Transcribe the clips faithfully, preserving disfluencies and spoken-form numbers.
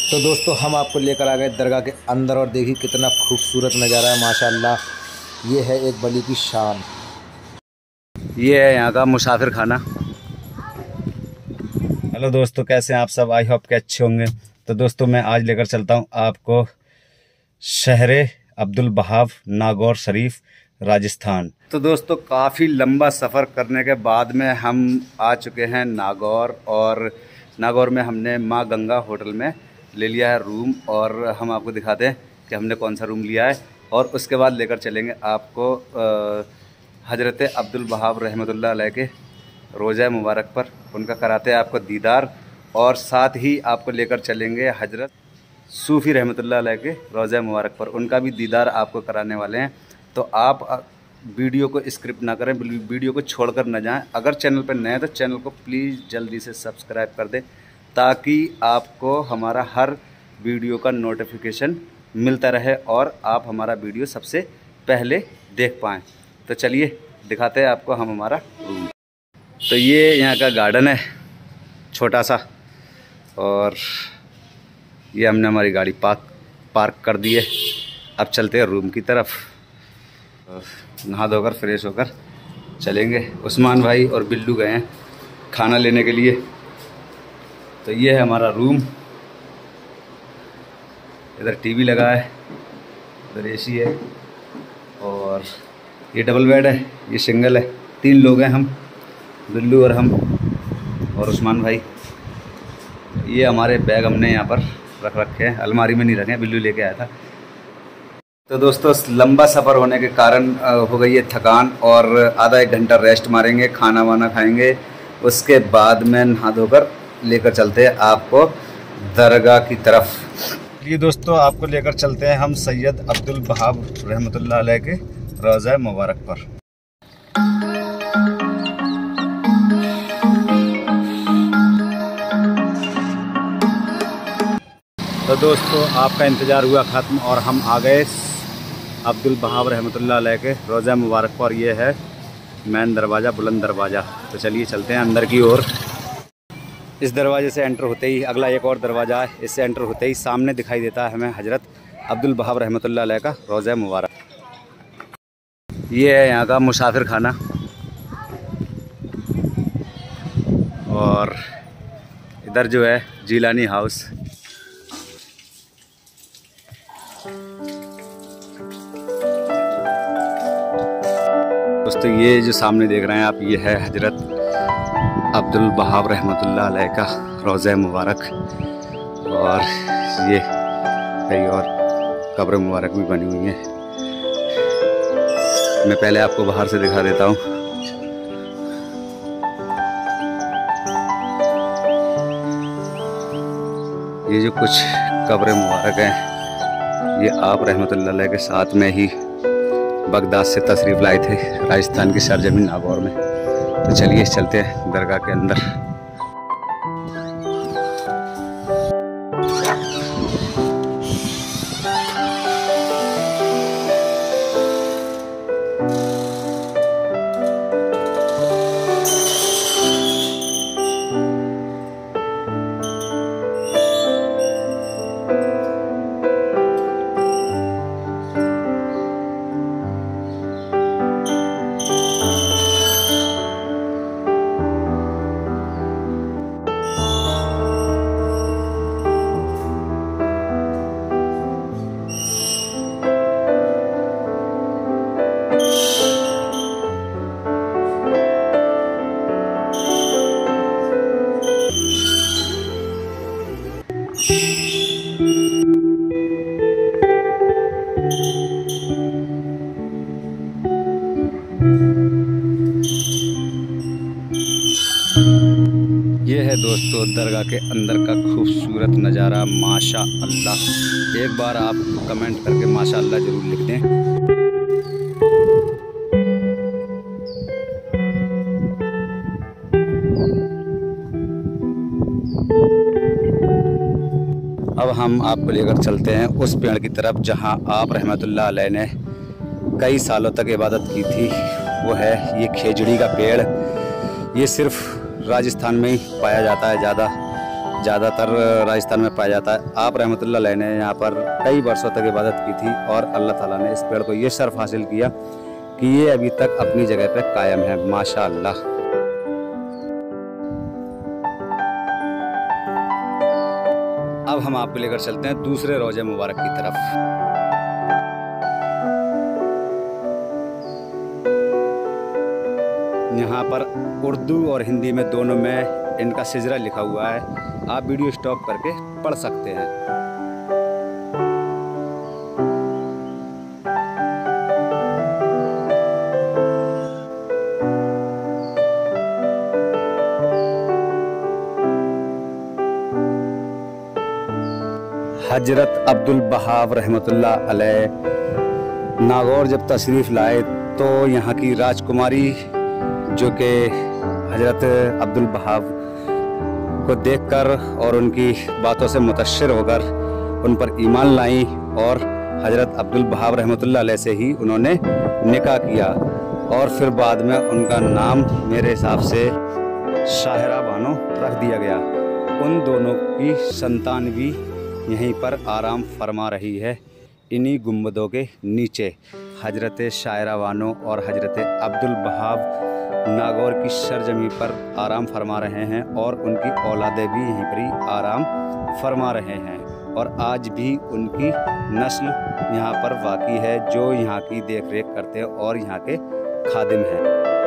तो दोस्तों हम आपको लेकर आ गए दरगाह के अंदर और देखिए कितना खूबसूरत नज़ारा है माशाल्लाह। ये है एक वली की शान। ये है यहाँ का मुसाफिर खाना। हेलो दोस्तों, कैसे हैं आप सब? आई होप के अच्छे होंगे। तो दोस्तों मैं आज लेकर चलता हूँ आपको शहर अब्दुल बहाव नागौर शरीफ राजस्थान। तो दोस्तों काफ़ी लंबा सफ़र करने के बाद में हम आ चुके हैं नागौर, और नागौर में हमने माँ गंगा होटल में ले लिया है रूम, और हम आपको दिखाते हैं कि हमने कौन सा रूम लिया है। और उसके बाद लेकर चलेंगे आपको हज़रत अब्दुल बहाव रहमतुल्लाह अलैह के रोज़ा मुबारक पर, उनका कराते हैं आपको दीदार, और साथ ही आपको लेकर चलेंगे हज़रत सूफ़ी रहमतुल्लाह अलैह के रोज़ा मुबारक पर, उनका भी दीदार आपको कराने वाले हैं। तो आप वीडियो को स्किप ना करें, वीडियो को छोड़कर न जाएं। अगर चैनल पर नए हैं तो चैनल को प्लीज़ जल्दी से सब्सक्राइब कर दें, ताकि आपको हमारा हर वीडियो का नोटिफिकेशन मिलता रहे और आप हमारा वीडियो सबसे पहले देख पाएँ। तो चलिए दिखाते हैं आपको हम हमारा रूम। तो ये यहाँ का गार्डन है छोटा सा, और ये हमने हमारी गाड़ी पार्क पार्क कर दी है। अब चलते हैं रूम की तरफ, नहा धोकर फ्रेश होकर चलेंगे। उस्मान भाई और बिल्लू गए हैं खाना लेने के लिए। तो ये है हमारा रूम, इधर टीवी लगा है, इधर एसी है, और ये डबल बेड है, ये सिंगल है। तीन लोग हैं हम, बिल्लू और हम और उस्मान भाई। ये हमारे बैग हमने यहाँ पर रख रखे हैं, अलमारी में नहीं रखे हैं, बिल्लू लेके आया था। तो दोस्तों लंबा सफ़र होने के कारण हो गई है थकान, और आधा एक घंटा रेस्ट मारेंगे, खाना वाना खाएंगे, उसके बाद में नहा धोकर लेकर चलते हैं आपको दरगाह की तरफ। ये दोस्तों आपको लेकर चलते हैं हम सैयद अब्दुल बहाव रहमतुल्लाह अलैह के रोज़ा मुबारक पर। तो दोस्तों आपका इंतज़ार हुआ ख़त्म और हम आ गए अब्दुल बहाव रहमतुल्लाह अलैह के रोज़ा मुबारक पर। ये है मैन दरवाज़ा, बुलंद दरवाज़ा। तो चलिए चलते हैं अंदर की ओर। इस दरवाजे से एंटर होते ही अगला एक और दरवाज़ा है, इससे एंटर होते ही सामने दिखाई देता है हमें हज़रत अब्दुल बहाव रहमतुल्लाह अलैह का रोज़ा मुबारक। ये है यहाँ का मुसाफिर खाना, और इधर जो है जीलानी हाउस। दोस्तों ये जो सामने देख रहे हैं आप, ये है हज़रत अब्दुल बहाव रहमतुल्लाह अलैह का रोज़ा मुबारक, और ये कई और कब्र मुबारक भी बनी हुई हैं। मैं पहले आपको बाहर से दिखा देता हूँ। ये जो कुछ कब्र मुबारक हैं, ये आप रहमतुल्लाह अलैह के साथ में ही बगदाद से तशरीफ़ लाए थे, राजस्थान की सरजमीन नागौर में। तो चलिए चलते हैं दरगाह के अंदर। ये है दोस्तों दरगाह के अंदर का खूबसूरत नज़ारा माशा अल्लाह। एक बार आप कमेंट करके माशा अल्लाह ज़रूर लिख दें। अब हम आपको लेकर चलते हैं उस पेड़ की तरफ जहां आप रहमतुल्लाह अलैह ने कई सालों तक इबादत की थी। वो है ये खेजड़ी का पेड़। ये सिर्फ राजस्थान में ही पाया जाता है ज़्यादा, ज़्यादातर राजस्थान में पाया जाता है। आप रहमतुल्लाह अलैह ने यहाँ पर कई वर्षों तक इबादत की थी और अल्लाह ताला ने इस पेड़ को ये शर्फ हासिल किया कि ये अभी तक अपनी जगह पे कायम है, माशाअल्लाह। अब हम आपको लेकर चलते हैं दूसरे रोज़े मुबारक की तरफ। यहाँ पर उर्दू और हिंदी में दोनों में इनका सिजरा लिखा हुआ है, आप वीडियो स्टॉप करके पढ़ सकते हैं। हजरत अब्दुल बहाव रहमतुल्लाह अलैह नागौर जब तशरीफ़ लाए तो यहाँ की राजकुमारी जो कि हजरत अब्दुल बहाव को देखकर और उनकी बातों से मुतश्शिर होकर उन पर ईमान लाई और हजरत अब्दुल बहाव रहमतुल्लाह अलैह से ही उन्होंने निकाह किया और फिर बाद में उनका नाम मेरे हिसाब से शाहिरा बानो रख दिया गया। उन दोनों की संतान भी यहीं पर आराम फरमा रही है, इन्हीं गुंबदों के नीचे। हजरत शाहिरा बानो और हजरत अब्दुल बहाव नागौर की सरजमी पर आराम फरमा रहे हैं और उनकी औलादे भी यहीं पर ही आराम फरमा रहे हैं और आज भी उनकी नस्ल यहाँ पर वाक़ई है जो यहाँ की देख रेख करते हैं और यहाँ के खादिम हैं।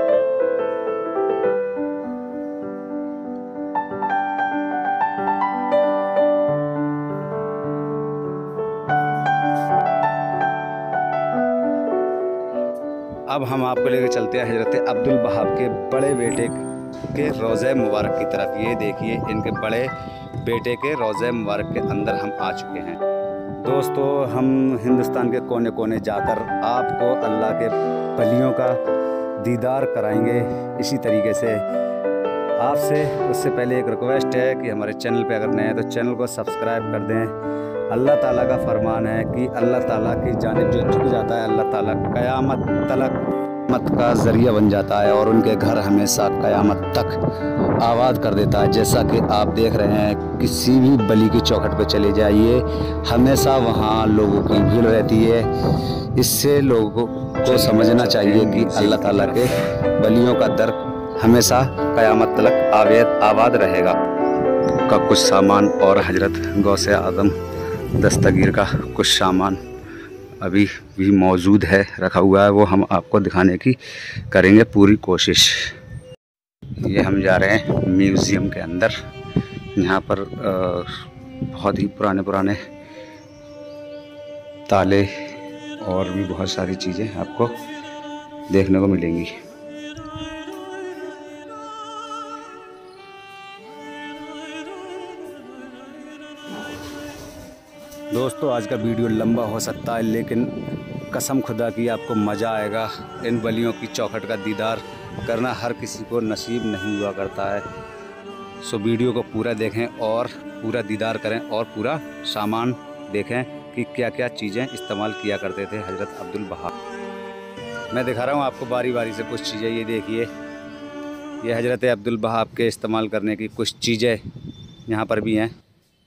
अब हम आपको लेकर चलते हैं हजरत अब्दुल बहाव के बड़े बेटे के रोज़े मुबारक की तरफ। ये देखिए इनके बड़े बेटे के रोज़े मुबारक के अंदर हम आ चुके हैं। दोस्तों, हम हिंदुस्तान के कोने कोने जाकर आपको अल्लाह के वलियों का दीदार कराएंगे। इसी तरीके से आपसे उससे पहले एक रिक्वेस्ट है कि हमारे चैनल पे अगर नए हैं तो चैनल को सब्सक्राइब कर दें। अल्लाह ताला का फरमान है कि अल्लाह ताला की जानिब जो झुक जाता है अल्लाह ताला क़यामत तलक मत का ज़रिया बन जाता है और उनके घर हमेशा क़यामत तक आबाद कर देता है। जैसा कि आप देख रहे हैं, किसी भी बलि की चौखट पे चले जाइए हमेशा वहाँ लोगों की भीड़ रहती है। इससे लोगों को समझना चाहिए कि अल्लाह ताला के बलियों का दर हमेशा क़यामत तलक आबाद आबाद रहेगा। का कुछ सामान और हजरत गौसे आज़म दस्तगीर का कुछ सामान अभी भी मौजूद है, रखा हुआ है, वो हम आपको दिखाने की करेंगे पूरी कोशिश। ये हम जा रहे हैं म्यूज़ियम के अंदर। यहाँ पर बहुत ही पुराने पुराने ताले और भी बहुत सारी चीज़ें आपको देखने को मिलेंगी। दोस्तों, आज का वीडियो लंबा हो सकता है लेकिन कसम खुदा की आपको मज़ा आएगा। इन बलियों की चौखट का दीदार करना हर किसी को नसीब नहीं हुआ करता है। सो वीडियो को पूरा देखें और पूरा दीदार करें और पूरा सामान देखें कि क्या क्या चीज़ें इस्तेमाल किया करते थे हजरत अब्दुल बहाव। मैं दिखा रहा हूँ आपको बारी बारी से कुछ चीज़ें। ये देखिए, ये हजरत अब्दुल बहाव के इस्तेमाल करने की कुछ चीज़ें यहाँ पर भी हैं।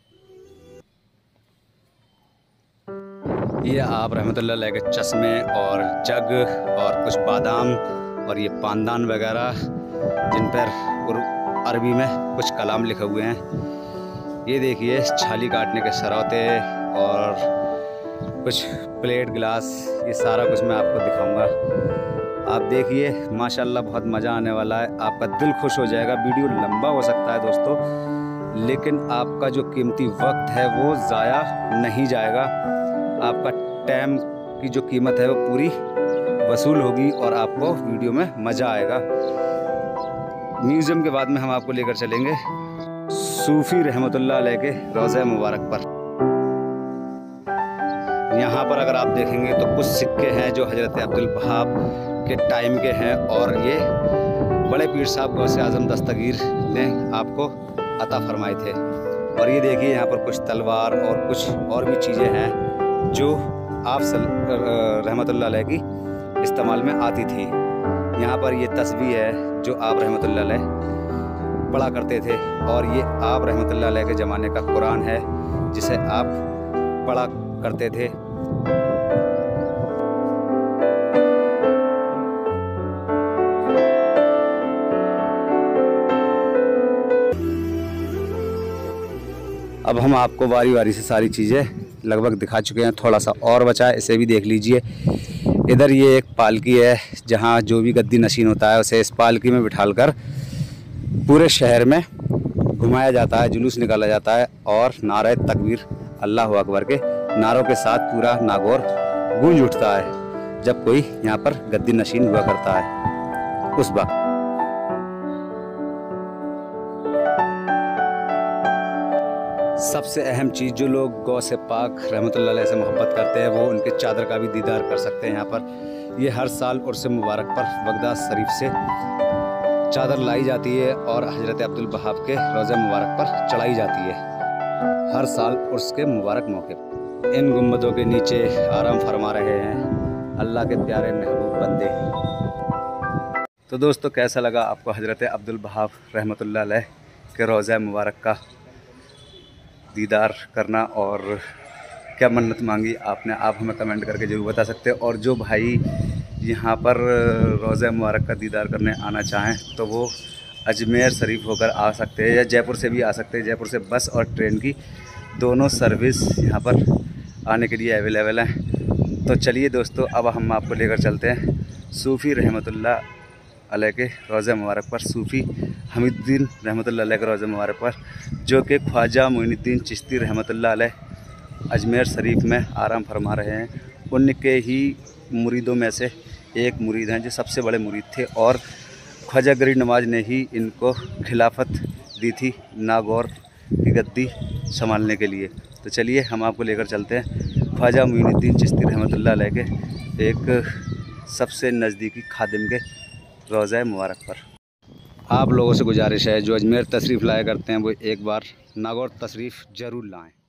ये आप रहमतुल्लाह अलैह के चश्मे और जग और कुछ बादाम और ये पानदान वगैरह जिन पर अरबी में कुछ कलाम लिखे हुए हैं। ये देखिए, छाली काटने के सरौते और कुछ प्लेट गिलास, ये सारा कुछ मैं आपको दिखाऊंगा। आप देखिए, माशाल्लाह बहुत मज़ा आने वाला है, आपका दिल खुश हो जाएगा। वीडियो लंबा हो सकता है दोस्तों, लेकिन आपका जो कीमती वक्त है वो ज़ाया नहीं जाएगा। आपका टाइम की जो कीमत है वो पूरी वसूल होगी और आपको वीडियो में मज़ा आएगा। म्यूज़ियम के बाद में हम आपको लेकर चलेंगे सूफ़ी रहमतुल्लाह अलैह के रोज़े मुबारक पर। यहाँ पर अगर आप देखेंगे तो कुछ सिक्के हैं जो हजरत अब्दुल बहाव के टाइम के हैं और ये बड़े पीर साहब गौसे आज़म दस्तगीर ने आपको अता फरमाए थे। और ये देखिए, यहाँ पर कुछ तलवार और कुछ और भी चीज़ें हैं जो आप रहमतुल्लाह अलैह की इस्तेमाल में आती थी। यहाँ पर ये तस्बीह है जो आप रहमतुल्लाह अलैह पढ़ा करते थे। और ये आप रहमतुल्लाह अलैह के ज़माने का कुरान है जिसे आप पढ़ा करते थे। अब हम आपको बारी बारी से सारी चीज़ें लगभग दिखा चुके हैं, थोड़ा सा और बचा है, इसे भी देख लीजिए। इधर ये एक पालकी है जहाँ जो भी गद्दी नशीन होता है उसे इस पालकी में बिठालकर पूरे शहर में घुमाया जाता है, जुलूस निकाला जाता है और नारे तकबीर अल्लाह अकबर के नारों के साथ पूरा नागौर गूंज उठता है जब कोई यहाँ पर गद्दी नशीन हुआ करता है उस वक्त। सबसे अहम चीज़, जो लोग गौ से पाक रहमतुल्लाह अलैह से मोहब्बत करते हैं वो उनके चादर का भी दीदार कर सकते हैं यहाँ पर। ये हर साल उर्स मुबारक पर बगदाद शरीफ से चादर लाई जाती है और हज़रत अब्दुल बहाब के रोज़े मुबारक पर चढ़ाई जाती है हर साल उर्स के मुबारक मौके पर। इन गुंबदों के नीचे आराम फरमा रहे हैं अल्लाह के प्यारे महबूब बंदे। तो दोस्तों, कैसा लगा आपको हज़रत अब्दुल बहाब रहमतुल्लाह अलैह के रोज़े मुबारक का दीदार करना, और क्या मन्नत मांगी आपने, आप हमें कमेंट करके ज़रूर बता सकते हैं। और जो भाई यहाँ पर रोज़ा मुबारक का दीदार करने आना चाहें तो वो अजमेर शरीफ होकर आ सकते हैं या जयपुर से भी आ सकते हैं। जयपुर से बस और ट्रेन की दोनों सर्विस यहाँ पर आने के लिए अवेलेबल हैं। तो चलिए दोस्तों, अब हम आपको लेकर चलते हैं सूफ़ी रहमतुल्लाह अलैह के रोज़ा मुबारक पर, सूफ़ी हमीदुद्दीन रहमतुल्लाह अलैह के रोज़ा मुबारक पर, जो कि ख्वाजा मोइनुद्दीन चिश्ती रहमतुल्लाह अलैह अजमेर शरीफ में आराम फरमा रहे हैं। उनके ही मुरीदों में से एक मुरीद हैं जो सबसे बड़े मुरीद थे और ख्वाजा गरीब नवाज ने ही इनको खिलाफत दी थी नागौर की गद्दी संभालने के लिए। तो चलिए हम आपको लेकर चलते हैं ख्वाजा मोइनुद्दीन चिश्ती रहमतुल्लाह अलैह के एक सबसे नज़दीकी खादिम के रोज़ा मुबारक पर। आप लोगों से गुजारिश है जो अजमेर तशरीफ़ लाया करते हैं वो एक बार नागौर तशरीफ़ ज़रूर लाएं।